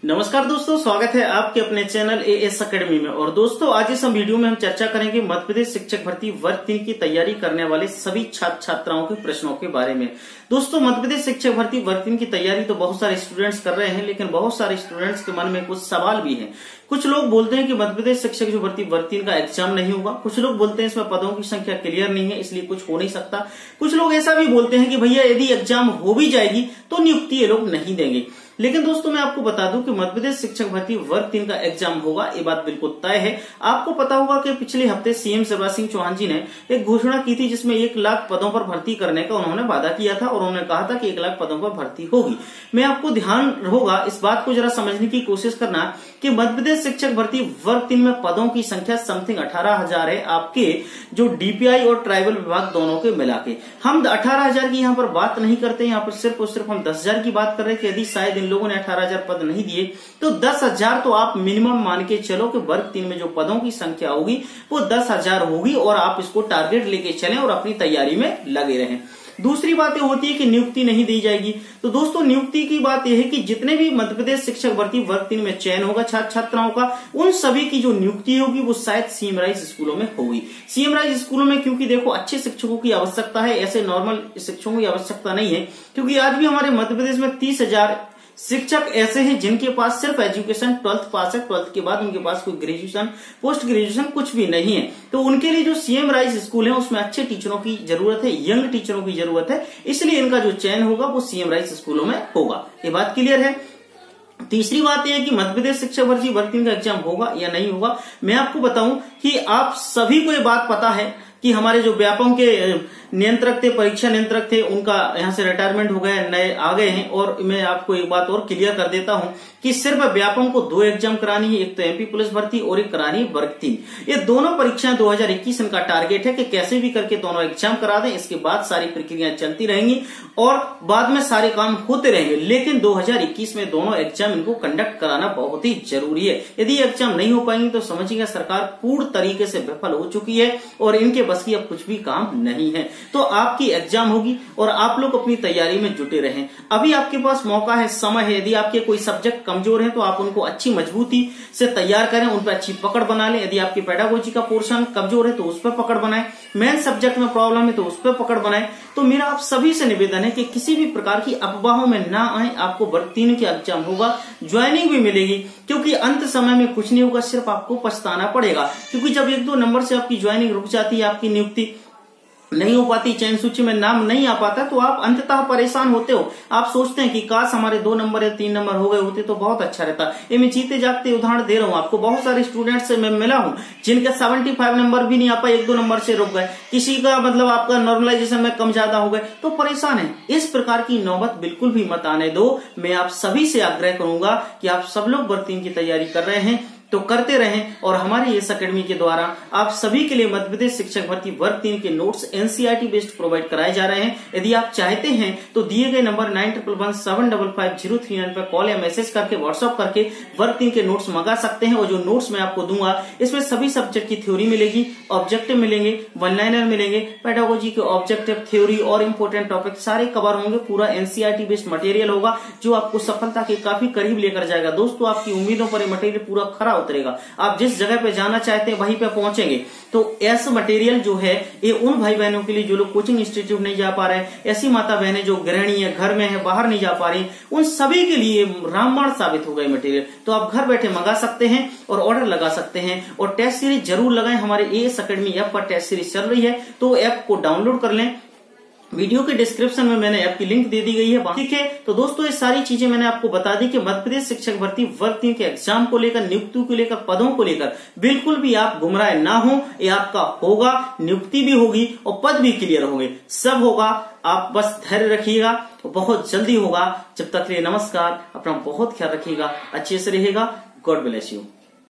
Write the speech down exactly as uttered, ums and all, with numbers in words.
नमस्कार दोस्तों, स्वागत है आपके अपने चैनल ए एस अकेडमी में। और दोस्तों, आज इस वीडियो में हम चर्चा करेंगे मध्य प्रदेश शिक्षक भर्ती वर्ग तीन की तैयारी करने वाले सभी छात्र छात्राओं के प्रश्नों के बारे में। दोस्तों, मध्य प्रदेश शिक्षक भर्ती वर्ग तीन की तैयारी तो बहुत सारे स्टूडेंट्स कर रहे हैं, लेकिन बहुत सारे स्टूडेंट्स के मन में कुछ सवाल भी हैं। कुछ लोग बोलते हैं कि मध्य प्रदेश शिक्षक जो भर्ती वर्ग तीन का एग्जाम नहीं होगा। कुछ लोग बोलते हैं इसमें पदों की संख्या क्लियर नहीं है, इसलिए कुछ हो नहीं सकता। कुछ लोग ऐसा भी बोलते हैं कि भैया यदि एग्जाम हो भी जाएगी तो नियुक्ति ये लोग नहीं देंगे। लेकिन दोस्तों, मैं आपको बता दूं कि मध्य प्रदेश शिक्षक भर्ती वर्ग तीन का एग्जाम होगा, ये बात बिल्कुल तय है। आपको पता होगा कि पिछले हफ्ते सीएम शिवराज सिंह चौहान जी ने एक घोषणा की थी, जिसमें एक लाख पदों पर भर्ती करने का उन्होंने वादा किया था और उन्होंने कहा था कि एक लाख पदों पर भर्ती होगी। मैं आपको ध्यान होगा इस बात को जरा समझने की कोशिश करना कि मध्य प्रदेश शिक्षक भर्ती वर्ग तीन में पदों की संख्या समथिंग अठारह हजार है, आपके जो डीपीआई और ट्राइबल विभाग दोनों के मिला के। हम अठारह हजार की यहाँ पर बात नहीं करते, यहाँ पर सिर्फ और सिर्फ हम दस हजार की बात कर रहे हैं कि यदि शायद इन लोगों ने अठारह हजार पद नहीं दिए तो दस हजार तो आप मिनिमम मान के चलो कि वर्ग तीन में जो पदों की संख्या होगी वो दस हजार होगी, और आप इसको टारगेट लेके चलें और अपनी तैयारी में लगे रहें। दूसरी बात ये होती है कि नियुक्ति नहीं दी जाएगी। तो दोस्तों, नियुक्ति की बात यह है कि जितने भी मध्य प्रदेश शिक्षक भर्ती वर्ग तीन में चयन होगा छात्र छात्राओं का, उन सभी की जो नियुक्ति होगी वो शायद सीएम राइज स्कूलों में होगी। सीएम राइज स्कूलों में क्योंकि देखो अच्छे शिक्षकों की आवश्यकता है, ऐसे नॉर्मल शिक्षकों की आवश्यकता नहीं है। क्योंकि आज भी हमारे मध्य प्रदेश में तीस हजार शिक्षक ऐसे हैं जिनके पास सिर्फ एजुकेशन ट्वेल्थ पास है, ट्वेल्थ के बाद उनके पास कोई ग्रेजुएशन पोस्ट ग्रेजुएशन कुछ भी नहीं है। तो उनके लिए जो सीएम राइज स्कूल है उसमें अच्छे टीचरों की जरूरत है, यंग टीचरों की जरूरत है, इसलिए इनका जो चयन होगा वो सीएम राइज स्कूलों में होगा। ये बात क्लियर है। तीसरी बात यह है कि मध्य प्रदेश शिक्षक भर्ती वर्ग तीन का एग्जाम होगा या नहीं होगा। मैं आपको बताऊं कि आप सभी को ये बात पता है कि हमारे जो व्यापम के नियंत्रक थे, परीक्षा नियंत्रक थे, उनका यहाँ से रिटायरमेंट हो गया, नए आ गए हैं। और मैं आपको एक बात और क्लियर कर देता हूं कि सिर्फ व्यापम को दो एग्जाम करानी है, एक तो एमपी पुलिस भर्ती और एक करानी है वर्ग तीन। ये दोनों परीक्षाएं दो हजार इक्कीस इनका टारगेट है कि कैसे भी करके दोनों एग्जाम करा दें। इसके बाद सारी प्रक्रियाएं चलती रहेंगी और बाद में सारे काम होते रहेंगे, लेकिन दो हजार इक्कीस में दोनों एग्जाम इनको कंडक्ट कराना बहुत ही जरूरी है। यदि एग्जाम नहीं हो पाएंगे तो समझिएगा सरकार पूर्ण तरीके से विफल हो चुकी है और इनके बस की अब कुछ भी काम नहीं है। तो आपकी एग्जाम होगी और आप लोग अपनी तैयारी में जुटे रहें। अभी आपके पास मौका है, समय है। यदि आपके कोई सब्जेक्ट कमजोर है तो आप उनको अच्छी मजबूती से तैयार करें, उन पर अच्छी पकड़ बना लें। यदि आपकी पेडागोजी का पोर्शन कमजोर है तो उस पर पकड़ बनाएं, मेन सब्जेक्ट में प्रॉब्लम है तो उस पर पकड़ बनाएं। तो मेरा आप सभी से निवेदन है कि किसी भी प्रकार की अफवाहों में ना आए। आपको वर्ग तीन का एग्जाम होगा, ज्वाइनिंग भी मिलेगी, क्योंकि अंत समय में कुछ नहीं होगा, सिर्फ आपको पछताना पड़ेगा। क्योंकि जब एक दो नंबर से आपकी ज्वाइनिंग रुक जाती है, आपकी नियुक्ति नहीं हो पाती, चयन सूची में नाम नहीं आ पाता, तो आप अंततः परेशान होते हो। आप सोचते हैं कि काश हमारे दो नंबर या तीन नंबर हो गए होते तो बहुत अच्छा रहता। ये मैं जीते जागते उदाहरण दे रहा हूँ आपको। बहुत सारे स्टूडेंट्स से मैं मिला हूँ जिनके पचहत्तर नंबर भी नहीं आ पाए, एक दो नंबर से रुक गए। किसी का मतलब आपका नॉर्मलाइजेशन में कम ज्यादा हो गए तो परेशान है। इस प्रकार की नौबत बिल्कुल भी मत आने दो। मैं आप सभी से आग्रह करूंगा कि आप सब लोग वर्ग तीन की तैयारी कर रहे हैं तो करते रहें, और हमारी इस अकेडमी के द्वारा आप सभी के लिए मध्य प्रदेश शिक्षक भर्ती वर्ग तीन के नोट्स एनसीईआरटी बेस्ड प्रोवाइड कराए जा रहे हैं। यदि आप चाहते हैं तो दिए गए number nine triple one seven double five zero three nine पर कॉल या मैसेज करके व्हाट्सअप करके वर्ग तीन के नोट्स मंगा सकते हैं। और जो नोट्स मैं आपको दूंगा इसमें सभी सब्जेक्ट की थ्योरी मिलेगी, ऑब्जेक्टिव मिलेंगे, वन लाइनर मिलेंगे, पेडागोजी के ऑब्जेक्टिव, थ्योरी और इंपोर्टेंट टॉपिक सारे कवर होंगे। पूरा एनसीईआरटी बेस्ड मटेरियल होगा जो आपको सफलता के काफी करीब लेकर जाएगा। दोस्तों, आपकी उम्मीदों पर मटेरियल पूरा खरा उतरेगा। आप जिस जगह पे जाना चाहते हैं वहीं पे पहुंचेंगे। तो ऐसा मटेरियल जो है ये उन भाई बहनों के लिए जो लोग कोचिंग इंस्टीट्यूट नहीं जा पा रहे हैं, ऐसी माता बहनें जो गृहिणी है, घर में है, बाहर नहीं जा पा रही, उन सभी के लिए रामबाण साबित होगा मटेरियल। तो आप घर बैठे मंगा सकते हैं और ऑर्डर लगा सकते हैं। और टेस्ट सीरीज जरूर लगाएं। हमारे ए एस अकेडमी ऐप पर टेस्ट सीरीज चल रही है, तो ऐप को डाउनलोड कर लें। वीडियो के डिस्क्रिप्शन में मैंने ऐप की लिंक दे दी गई है, ठीक है। तो दोस्तों, ये सारी चीजें मैंने आपको बता दी कि मध्य प्रदेश शिक्षक भर्ती वर्ग तीन के एग्जाम को लेकर, नियुक्ति को लेकर, पदों को लेकर बिल्कुल भी आप गुमराह ना हो। ये आपका होगा, नियुक्ति भी होगी और पद भी क्लियर होंगे, सब होगा। आप बस धैर्य रखिएगा, बहुत जल्दी होगा। जब तक के लिए नमस्कार, अपना बहुत ख्याल रखिएगा, अच्छे से रहिएगा। God bless you.